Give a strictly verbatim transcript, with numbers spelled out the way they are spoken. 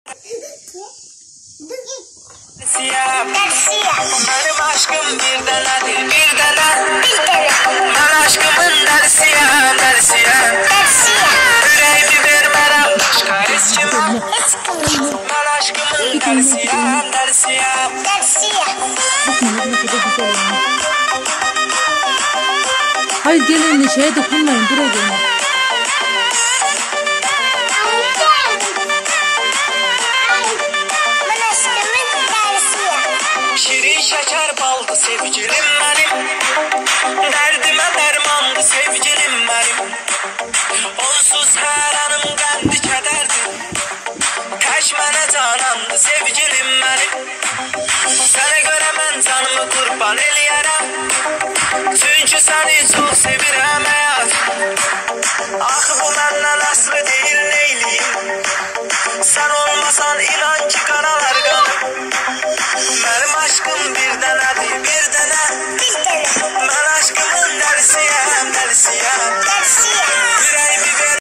Benim aşkım bir denedir, bir dene. Ben aşkımın dersiyem, dersiyem. Yüreğimi vermerem başka hiç kime. Ben aşkımın dersiyem, dersiyem. Hayır gelin şeye dokunmayın, buraya gelin. Şirin şeker baldı sevgilim benim. Derdime dermandı sevgilim benim. Onsuz her anım kendi kederdi. Teşmene canandı sevgilim benim. Sana göre ben canımı kurban eləyərəm. Çünkü seni çok sevirəm hayat. Axı bu benden aslı değil neyliyim. Sen olmasan inan ki karalar kanım. Benim aşkım bir denedir, bir dene. Ben aşkımın dersiyem, dersiyem.